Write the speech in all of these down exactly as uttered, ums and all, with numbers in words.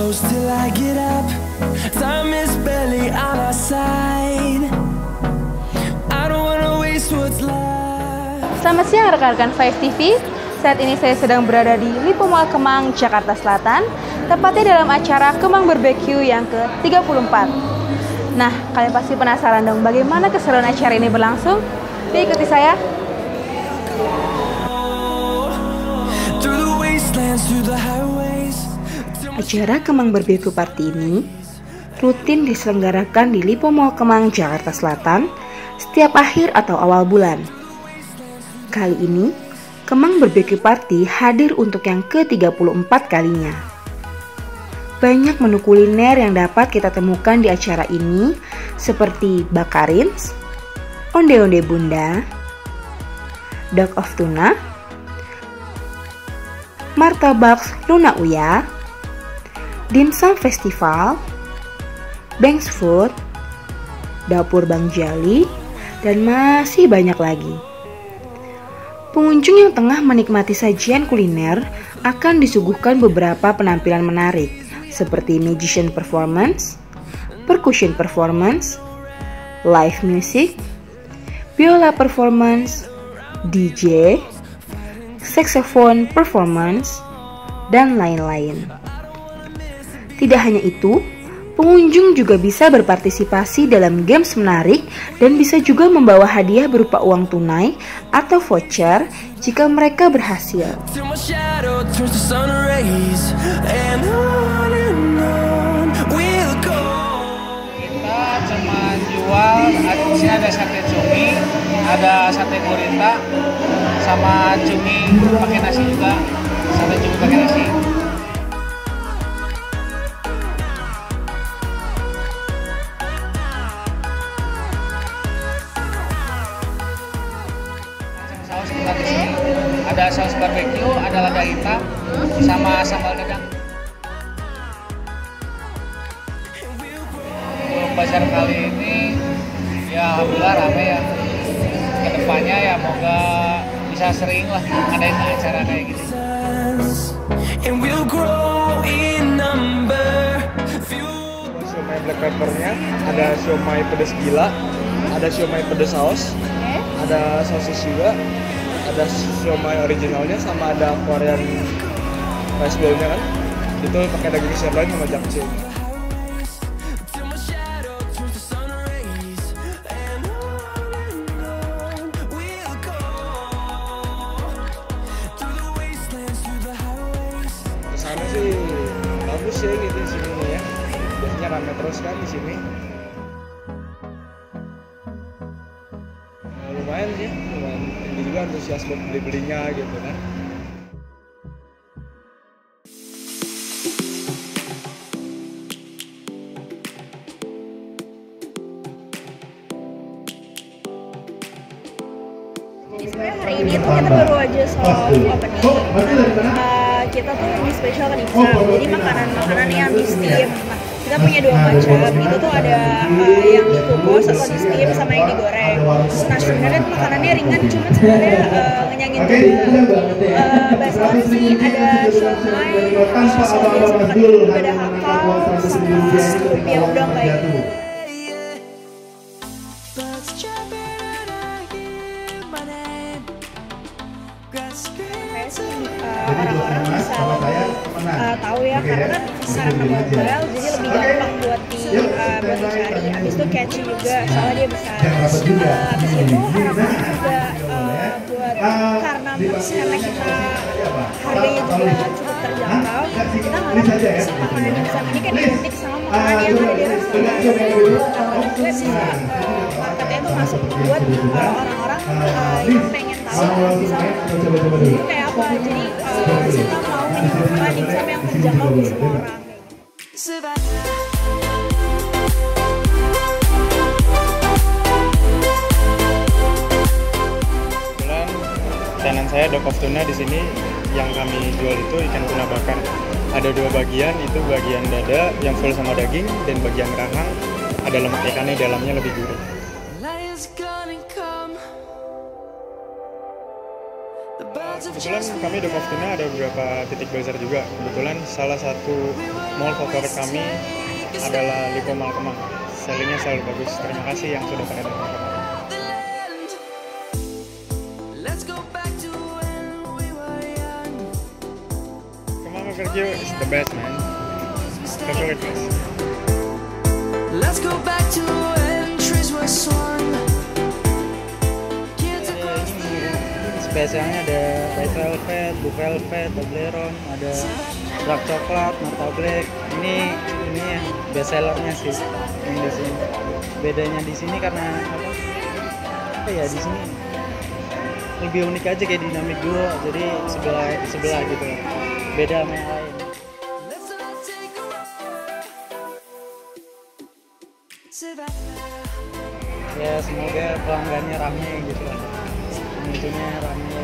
close till I get up. Time is barely on our side. I don't wanna waste what's left. Selamat siang rekan-rekan Five T V. Saat ini saya sedang berada di Lipo Mall Kemang, Jakarta Selatan, tepatnya dalam acara Kemang Barbecue yang ke tiga puluh empat. Nah, kalian pasti penasaran dong bagaimana keseruan acara ini berlangsung? Yuk ikuti saya. Acara Kemang Barbecue Party ini rutin diselenggarakan di Lipo Mall Kemang, Jakarta Selatan setiap akhir atau awal bulan. Kali ini, Kemang Barbecue Party hadir untuk yang ke tiga puluh empat kalinya. Banyak menu kuliner yang dapat kita temukan di acara ini seperti bakarins, onde-onde bunda, duck of tuna, martabak Luna Uya, dimsum festival, Banks Food, dapur Bang Jali, dan masih banyak lagi. Pengunjung yang tengah menikmati sajian kuliner akan disuguhkan beberapa penampilan menarik seperti magician performance, percussion performance, live music, biola performance, D J, saxophone performance, dan lain-lain. Tidak hanya itu, pengunjung juga bisa berpartisipasi dalam games menarik dan bisa juga membawa hadiah berupa uang tunai atau voucher jika mereka berhasil. Kita cuma jual, di sini ada sate cumi, ada sate gurita, sama cumi pakai nasi juga, sate cumi pakai nasi. Saus kita di sini ada saus barbecue, ada lada hitam, sama sambal dadak. Untuk bazar kali ini ya alhamdulillah rame ya. Kedepannya ya moga bisa sering lah ngadain acara kayak gitu. Siomay black peppernya, ada siomay pedas gila, ada siomay pedas saus, ada sosis juga, ada siomay originalnya, sama ada Korean rice bowl-nya kan. Itu pakai daging sirloin sama japchae. Kesana sih bagus ya gitu di sini ya. Biasanya rame terus kan di sini. Nah, lumayan sih, lumayan. Ini juga antusias buat beli-belinya gitu kan. Jadi sebenarnya hari ini tuh kita baru aja soft opening. Uh, kita tuh lebih spesial kan dimsum. Jadi makanan-makanan yang di steam. Nah, kita punya dua macam. Itu tuh ada uh, yang dikukus atau di steam sama yang digoreng. Nah sebenarnya tuh makanannya ringan, cuma sebenarnya uh, ngenyangin juga. Uh, Biasanya sih ada siomay, uh, sama biasa makan juga ada hakau, sama lumpia udang kayak gitu. Saya sih uh, orang-orang bisa uh, tahu ya, karena kan sarana mobile jadi lebih gampang buat di uh, buat dicari. Habis itu catchy juga soalnya dia besar. Uh, habis itu harapannya juga uh, buat karena karena kita harganya juga cukup terjangkau, kita harap si makanan dimsum ini kan identik sama makanan yang ada di restoran. Harapannya juga bisa uh, marketnya itu masuk buat uh, orang-orang uh, yang pengen tahu misalnya itu kayak apa. Jadi uh, kita mau menyuguhkan dimsum yang terjangkau di semua orang. Kebetulan tenan saya duck of tuna di sini yang kami jual itu ikan tuna bakar. Ada dua bagian, itu bagian dada yang full sama daging dan bagian rahang ada lemak ikannya, dalamnya lebih gurih. Kebetulan kami di Koftina ada beberapa titik bazar juga. Kebetulan salah satu mall favorit kami adalah Lipo Mall Kemang. Sellingnya selalu bagus. Terima kasih yang sudah pada datang kemarin. Kemang Overview is the best, man. Favorite place. Let's go back to when trees were swung. Spesialnya ada Red Velvet, Blue Velvet, Toblerone, ada Dark Coklat, Marta Black. Ini ini yang best sellernya sih yang di sini. Bedanya di sini karena apa? Apa ya di sini lebih unik aja kayak dinamik duo. Jadi sebelah sebelah gitu. Beda sama yang lain. Ya semoga pelanggannya rame gitu lah. Pengunjungnya rame.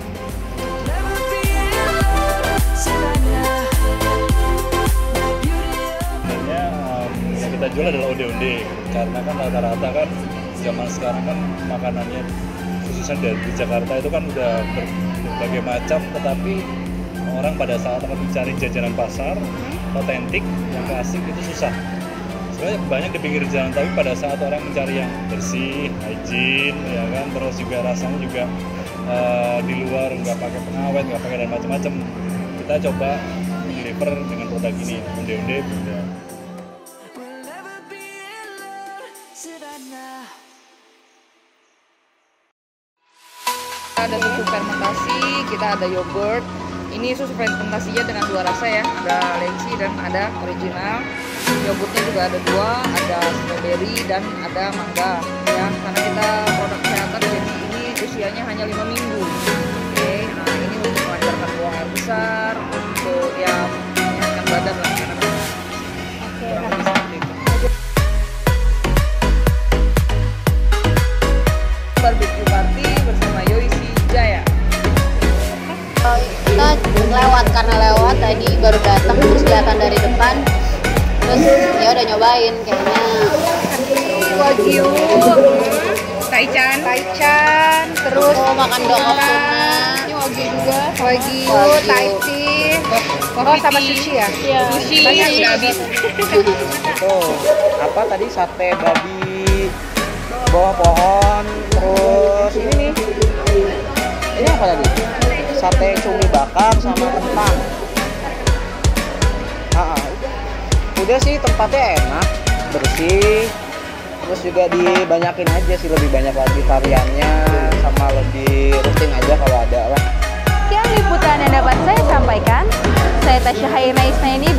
Sebenarnya um, yang kita jual adalah onde-onde karena kan rata-rata kan zaman sekarang kan makanannya khususnya dari Jakarta itu kan udah berbagai macam, tetapi orang pada saat akan mencari jajanan pasar otentik yang klasik itu susah. Sebenarnya banyak di pinggir jalan, tapi pada saat orang mencari yang bersih, hygiene, ya kan, terus juga rasanya juga uh, di luar nggak pakai pengawet, nggak pakai dan macam-macam, kita coba deliver dengan produk ini, onde-onde Bunda. Ada susu fermentasi, kita ada yogurt. Ini susu fermentasinya dengan dua rasa ya, ada lensi dan ada original. Yogurtnya juga ada dua, ada strawberry dan ada mangga ya, karena kita produk kesehatan jadi ini usianya hanya lima minggu. Oke, nah ini untuk melancarkan buang air besar, untuk ya menyehatkan badan lah. Oke, Barbecue party bersama Yoisi Jaya. Kita lewat karena lewat tadi baru datang terus kelihatan dari depan. Terus ya udah nyobain kayaknya Wagyu, taichan, taichan, terus oh, makan dokok tuna. Ini wagyu juga, wagyu, Wagyu. taiti, oh sama sushi ya? Iya. Sushi, banyak udah habis. Tuh, apa tadi sate babi, bawah pohon, terus ini nih, ini apa tadi? Sate cumi bakar sama kentang. Ah, ah, udah. Udah sih tempatnya enak, bersih, terus juga dibanyakin aja sih, lebih banyak lagi variannya, sama lebih rutin aja kalau ada lah. Sekian liputan yang dapat saya sampaikan. Saya Tasya Hairna Isnaini